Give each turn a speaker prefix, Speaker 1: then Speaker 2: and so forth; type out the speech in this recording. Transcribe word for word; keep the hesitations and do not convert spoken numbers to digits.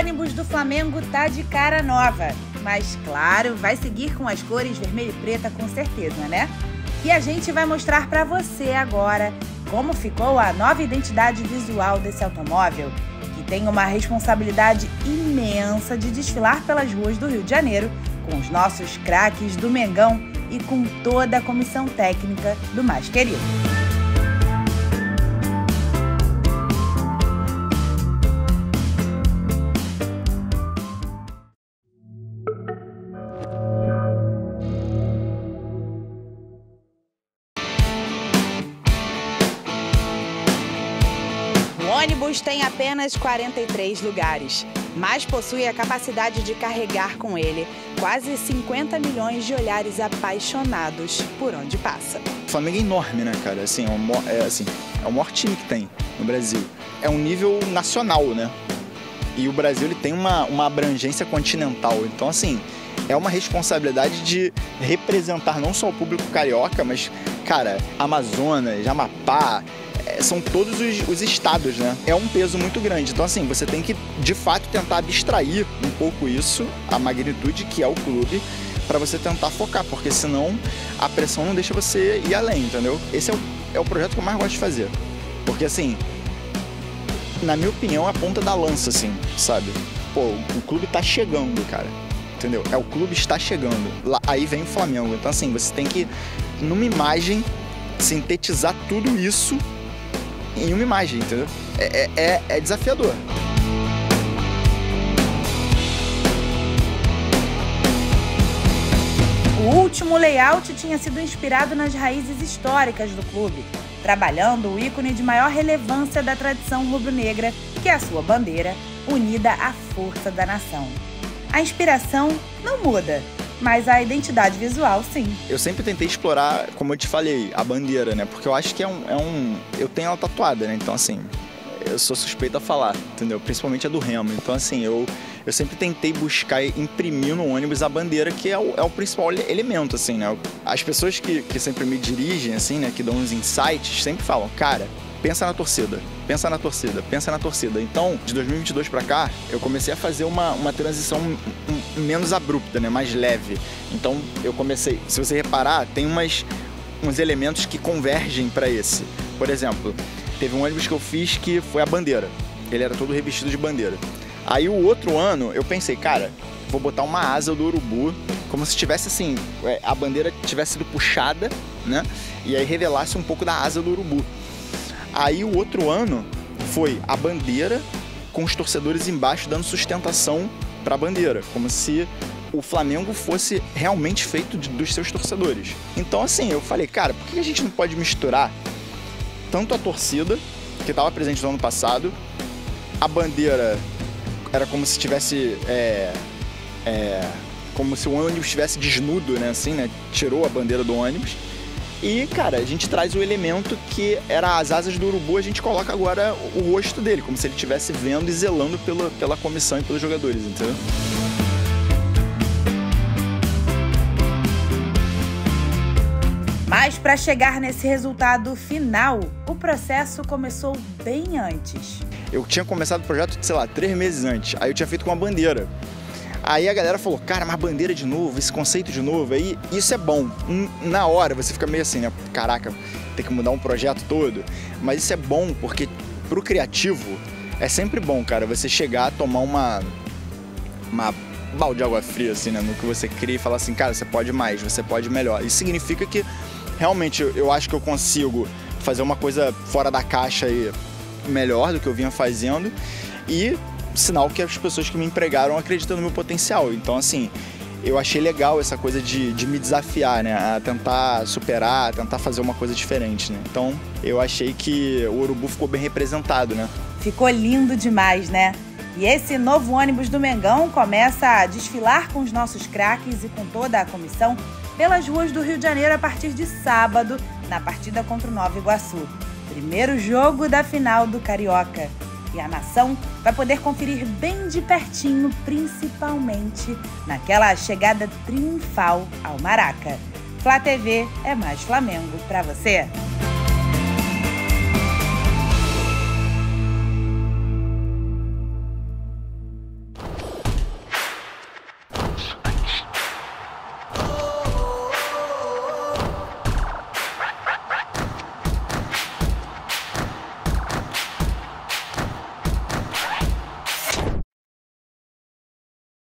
Speaker 1: ônibus do Flamengo tá de cara nova, mas claro, vai seguir com as cores vermelho e preta com certeza, né? E a gente vai mostrar para você agora como ficou a nova identidade visual desse automóvel, que tem uma responsabilidade imensa de desfilar pelas ruas do Rio de Janeiro com os nossos craques do Mengão e com toda a comissão técnica do mais querido. O ônibus tem apenas quarenta e três lugares, mas possui a capacidade de carregar com ele quase cinquenta milhões de olhares apaixonados por onde passa.
Speaker 2: O Flamengo é enorme, né, cara? Assim, é, o, é, assim, é o maior time que tem no Brasil. É um nível nacional, né? E o Brasil ele tem uma, uma abrangência continental. Então, assim, é uma responsabilidade de representar não só o público carioca, mas, cara, Amazonas, Amapá, são todos os, os estados, né? É um peso muito grande. Então, assim, você tem que, de fato, tentar abstrair um pouco isso, a magnitude que é o clube, para você tentar focar, porque senão a pressão não deixa você ir além, entendeu? Esse é o, é o projeto que eu mais gosto de fazer. Porque, assim, na minha opinião, é a ponta da lança, assim, sabe? Pô, o clube tá chegando, cara. Entendeu? É, o clube está chegando. Lá, aí vem o Flamengo. Então, assim, você tem que, numa imagem, sintetizar tudo isso em uma imagem, entendeu? É, é, é desafiador.
Speaker 1: O último layout tinha sido inspirado nas raízes históricas do clube, trabalhando o ícone de maior relevância da tradição rubro-negra, que é a sua bandeira, unida à força da nação. A inspiração não muda, mas a identidade visual, sim.
Speaker 2: Eu sempre tentei explorar, como eu te falei, a bandeira, né? Porque eu acho que é um... É um eu tenho ela tatuada, né? Então, assim, eu sou suspeito a falar, entendeu? Principalmente a do Remo. Então, assim, eu, eu sempre tentei buscar imprimir no ônibus a bandeira, que é o, é o principal elemento, assim, né? As pessoas que, que sempre me dirigem, assim, né? Que dão uns insights, sempre falam, cara, pensa na torcida, pensa na torcida, pensa na torcida. Então, de dois mil e vinte e dois pra cá, eu comecei a fazer uma, uma transição menos abrupta, né? Mais leve. Então, eu comecei... Se você reparar, tem umas, uns elementos que convergem para esse. Por exemplo, teve um ônibus que eu fiz que foi a bandeira. Ele era todo revestido de bandeira. Aí, o outro ano, eu pensei, cara, vou botar uma asa do urubu, como se tivesse, assim, a bandeira tivesse sido puxada, né? E aí revelasse um pouco da asa do urubu. Aí o outro ano foi a bandeira com os torcedores embaixo dando sustentação para a bandeira, como se o Flamengo fosse realmente feito de, dos seus torcedores. Então, assim, eu falei, cara, por que a gente não pode misturar tanto a torcida, que estava presente no ano passado, a bandeira era como se tivesse, é, é, como se o ônibus estivesse desnudo, né, assim, né, tirou a bandeira do ônibus. E, cara, a gente traz o elemento que era as asas do urubu, a gente coloca agora o rosto dele, como se ele estivesse vendo e zelando pela, pela comissão e pelos jogadores, entendeu?
Speaker 1: Mas para chegar nesse resultado final, o processo começou bem antes.
Speaker 2: Eu tinha começado o projeto, sei lá, três meses antes, aí eu tinha feito com uma bandeira. Aí a galera falou, cara, mas bandeira de novo, esse conceito de novo, aí isso é bom. Na hora você fica meio assim, né? Caraca, tem que mudar um projeto todo. Mas isso é bom porque pro criativo é sempre bom, cara, você chegar, tomar uma, uma balde de água fria, assim, né? No que você cria e falar assim, cara, você pode mais, você pode melhor. Isso significa que realmente eu acho que eu consigo fazer uma coisa fora da caixa aí melhor do que eu vinha fazendo e sinal que as pessoas que me empregaram acreditam no meu potencial. Então, assim, eu achei legal essa coisa de, de me desafiar, né? A tentar superar, a tentar fazer uma coisa diferente, né? Então, eu achei que o urubu ficou bem representado, né?
Speaker 1: Ficou lindo demais, né? E esse novo ônibus do Mengão começa a desfilar com os nossos craques e com toda a comissão pelas ruas do Rio de Janeiro a partir de sábado, na partida contra o Nova Iguaçu. Primeiro jogo da final do Carioca. E a nação vai poder conferir bem de pertinho, principalmente naquela chegada triunfal ao Maraca. Flá T V é mais Flamengo pra você.